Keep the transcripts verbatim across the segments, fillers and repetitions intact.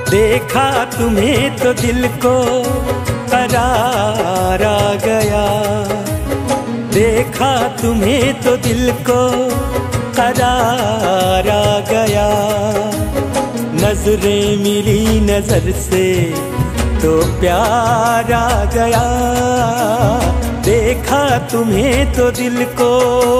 देखा तुम्हें तो दिल को करार आ गया, देखा तुम्हें तो दिल को करार आ गया। नजरें मिली नजर से तो प्यार आ गया, देखा तुम्हें तो दिल को।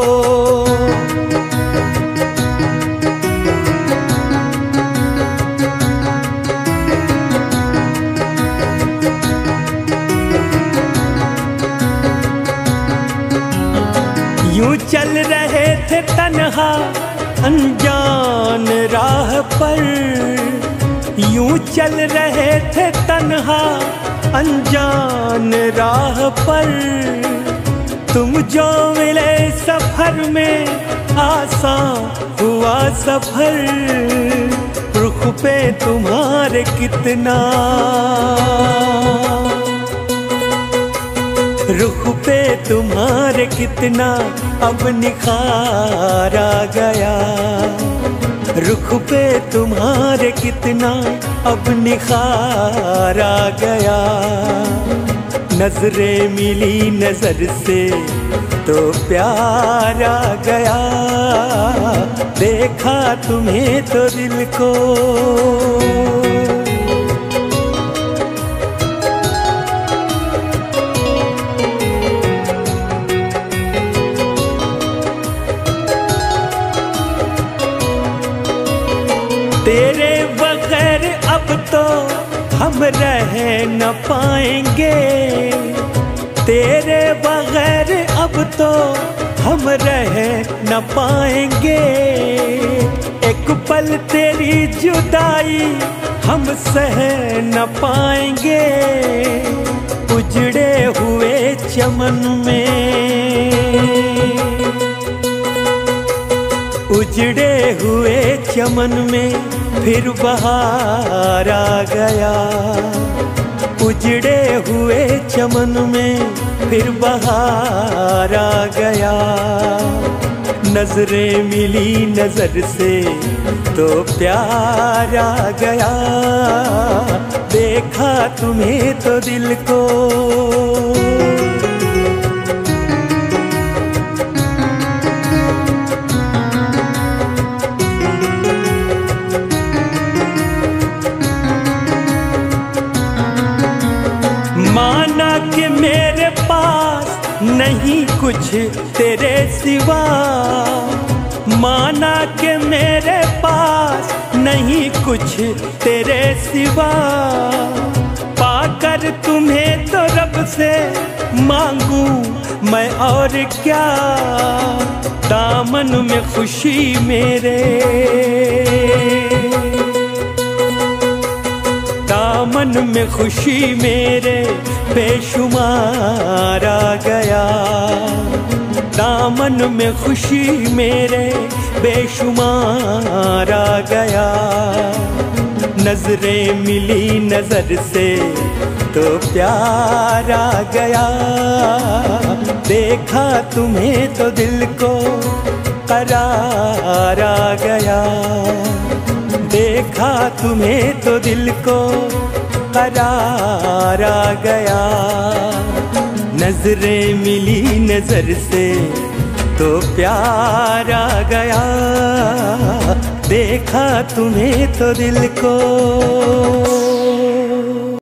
यूं चल रहे थे तन्हा अनजान राह पर, यूं चल रहे थे तन्हा अनजान राह पर। तुम जो मिले सफर में आसान हुआ सफर, रुख पे तुम्हारे कितना, रुख पे तुम्हारे कितना अब निखार आ गया, रुख पे तुम्हारे कितना अब निखार आ गया। नजरें मिली नजर से तो प्यार आ गया, देखा तुम्हें तो दिल को। तेरे बगैर अब तो हम रह न पाएंगे, तेरे बगैर अब तो हम रह न पाएंगे। एक पल तेरी जुदाई हम सह न पाएंगे, उजड़े हुए चमन में, उजड़े हुए चमन में फिर बहार आ गया, उजड़े हुए चमन में फिर बहार आ गया। नजरें मिली नजर से तो प्यार आ गया, देखा तुम्हें तो दिल को। माना कि मेरे पास नहीं कुछ तेरे सिवा, माना कि मेरे पास नहीं कुछ तेरे सिवा। पाकर तुम्हें तो रब से मांगू मैं और क्या, दामन में खुशी मेरे, दामन में खुशी मेरे बेशुमार आ गया, दामन में खुशी मेरे बेशुमार आ गया। नजरें मिली नजर से तो प्यार आ गया, देखा तुम्हें तो दिल को करार आ गया, देखा तुम्हें तो दिल को करार आ गया। नजरें मिली नजर से तो प्यार आ गया, देखा तुम्हें तो दिल को।